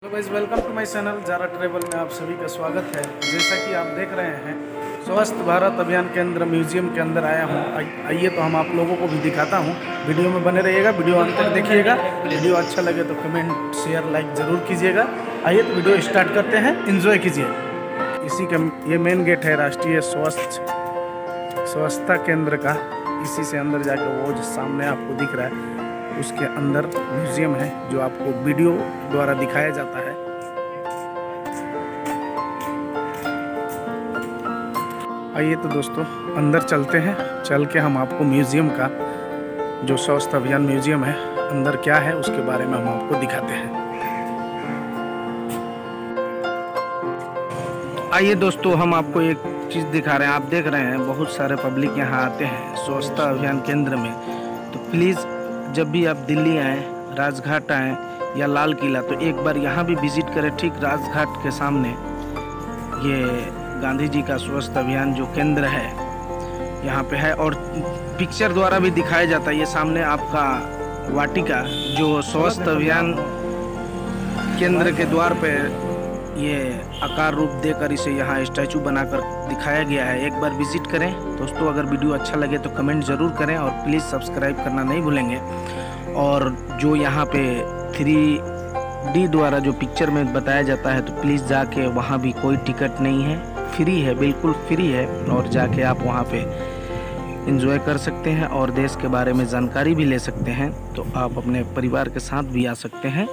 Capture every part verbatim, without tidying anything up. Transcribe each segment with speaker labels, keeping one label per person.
Speaker 1: Hello guys, welcome to my channel Zara travel में आप सभी का स्वागत है। जैसा कि आप देख रहे हैं, स्वस्थ भारत अभियान केंद्र म्यूजियम के अंदर आया हूं। आइए तो हम आप लोगों को भी दिखाता हूं। वीडियो में बने रहिएगा, वीडियो अंत तक देखिएगा। वीडियो अच्छा लगे तो कमेंट शेयर लाइक ज़रूर कीजिएगा। आइए तो वीडियो स्टार्ट करते हैं, एंजॉय कीजिए। इसी का ये मेन गेट है राष्ट्रीय स्वस्थ स्वच्छता केंद्र का। इसी से अंदर जाकर वो जो सामने आपको दिख रहा है उसके अंदर म्यूजियम है, जो आपको वीडियो द्वारा दिखाया जाता है। आइए तो दोस्तों अंदर चलते हैं। चल के हम आपको म्यूजियम का, जो स्वस्थ अभियान म्यूजियम है, अंदर क्या है उसके बारे में हम आपको दिखाते हैं। आइए दोस्तों, हम आपको एक चीज़ दिखा रहे हैं। आप देख रहे हैं बहुत सारे पब्लिक यहाँ आते हैं स्वच्छता अभियान केंद्र में। तो प्लीज़ जब भी आप दिल्ली आएँ, राजघाट आएँ या लाल किला, तो एक बार यहाँ भी विज़िट करें। ठीक राजघाट के सामने ये गांधी जी का स्वस्थ अभियान जो केंद्र है यहाँ पे है, और पिक्चर द्वारा भी दिखाया जाता है। ये सामने आपका वाटिका, जो स्वस्थ अभियान केंद्र के द्वार पे ये आकार रूप देकर इसे यहाँ स्टैचू बनाकर दिखाया गया है। एक बार विजिट करें दोस्तों। अगर वीडियो अच्छा लगे तो कमेंट ज़रूर करें और प्लीज़ सब्सक्राइब करना नहीं भूलेंगे। और जो यहाँ पे थ्री डी द्वारा जो पिक्चर में बताया जाता है, तो प्लीज़ जाके वहाँ भी कोई टिकट नहीं है, फ्री है, बिल्कुल फ्री है। और जाके आप वहाँ पे एंजॉय कर सकते हैं और देश के बारे में जानकारी भी ले सकते हैं। तो आप अपने परिवार के साथ भी आ सकते हैं।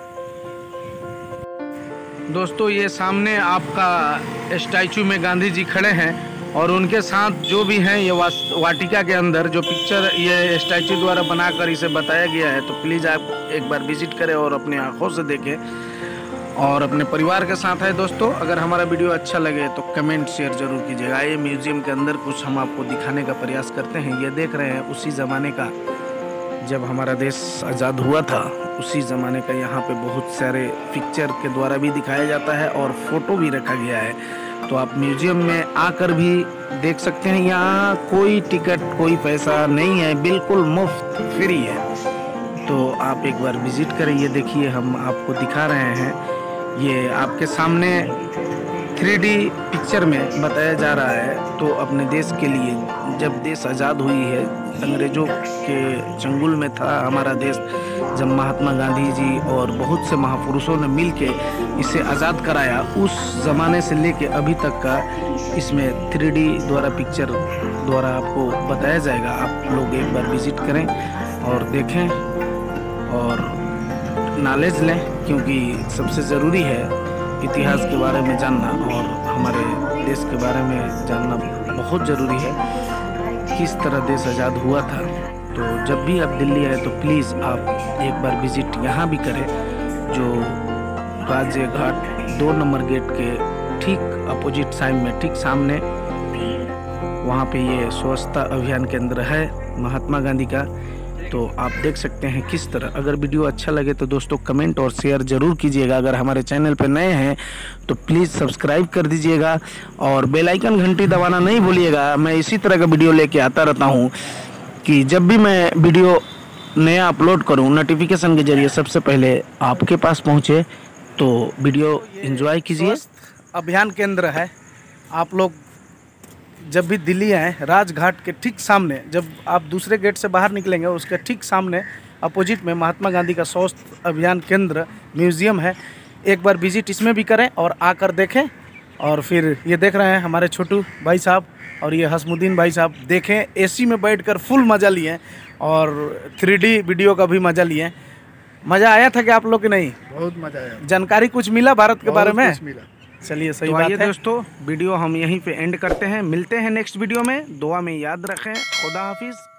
Speaker 1: दोस्तों ये सामने आपका स्टैचू में गांधी जी खड़े हैं और उनके साथ जो भी हैं, ये वाटिका के अंदर जो पिक्चर ये स्टैचू द्वारा बनाकर इसे बताया गया है। तो प्लीज़ आप एक बार विजिट करें और अपनी आंखों से देखें और अपने परिवार के साथ है। दोस्तों अगर हमारा वीडियो अच्छा लगे तो कमेंट शेयर जरूर कीजिएगा। ये म्यूजियम के अंदर कुछ हम आपको दिखाने का प्रयास करते हैं। ये देख रहे हैं उसी ज़माने का, जब हमारा देश आज़ाद हुआ था, उसी ज़माने का यहाँ पे बहुत सारे पिक्चर के द्वारा भी दिखाया जाता है और फ़ोटो भी रखा गया है। तो आप म्यूजियम में आकर भी देख सकते हैं। यहाँ कोई टिकट, कोई पैसा नहीं है, बिल्कुल मुफ्त फ्री है। तो आप एक बार विज़िट करें। ये देखिए हम आपको दिखा रहे हैं, ये आपके सामने थ्री डी पिक्चर में बताया जा रहा है। तो अपने देश के लिए, जब देश आज़ाद हुई है, अंग्रेज़ों के चंगुल में था हमारा देश, जब महात्मा गांधी जी और बहुत से महापुरुषों ने मिलके इसे आज़ाद कराया, उस ज़माने से लेके अभी तक का इसमें थ्री डी द्वारा पिक्चर द्वारा आपको बताया जाएगा। आप लोग एक बार विज़िट करें और देखें और नॉलेज लें, क्योंकि सबसे ज़रूरी है इतिहास के बारे में जानना और हमारे देश के बारे में जानना बहुत ज़रूरी है, किस तरह देश आज़ाद हुआ था। तो जब भी आप दिल्ली आए तो प्लीज़ आप एक बार विज़िट यहाँ भी करें, जो राज्य घाट दो नंबर गेट के ठीक अपोजिट साइड में, ठीक सामने वहाँ पे ये स्वच्छता अभियान केंद्र है महात्मा गांधी का। तो आप देख सकते हैं किस तरह। अगर वीडियो अच्छा लगे तो दोस्तों कमेंट और शेयर ज़रूर कीजिएगा। अगर हमारे चैनल पर नए हैं तो प्लीज़ सब्सक्राइब कर दीजिएगा और बेल आइकन घंटी दबाना नहीं भूलिएगा। मैं इसी तरह का वीडियो लेके आता रहता हूँ कि जब भी मैं वीडियो नया अपलोड करूँ, नोटिफिकेशन के जरिए सबसे पहले आपके पास पहुँचे। तो वीडियो एंजॉय कीजिए। अभियान केंद्र है। आप लोग जब भी दिल्ली आए, राजघाट के ठीक सामने, जब आप दूसरे गेट से बाहर निकलेंगे, उसके ठीक सामने अपोजिट में महात्मा गांधी का स्वस्थ अभियान केंद्र म्यूजियम है। एक बार विजिट इसमें भी करें और आकर देखें। और फिर ये देख रहे हैं हमारे छोटू भाई साहब और ये हसमुद्दीन भाई साहब, देखें एसी में बैठकर फुल मज़ा लिए और थ्री डी वीडियो का भी मज़ा लिए। मज़ा आया था कि आप लोग के नहीं? बहुत मज़ा आया। जानकारी कुछ मिला भारत के बारे में? मिला। चलिए सही तो बात है दोस्तों, वीडियो हम यहीं पे एंड करते हैं। मिलते हैं नेक्स्ट वीडियो में। दुआ में याद रखें। खुदा हाफिज़।